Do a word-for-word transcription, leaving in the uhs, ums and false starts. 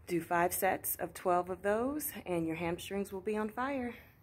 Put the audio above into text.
Do five sets of twelve of those and your hamstrings will be on fire.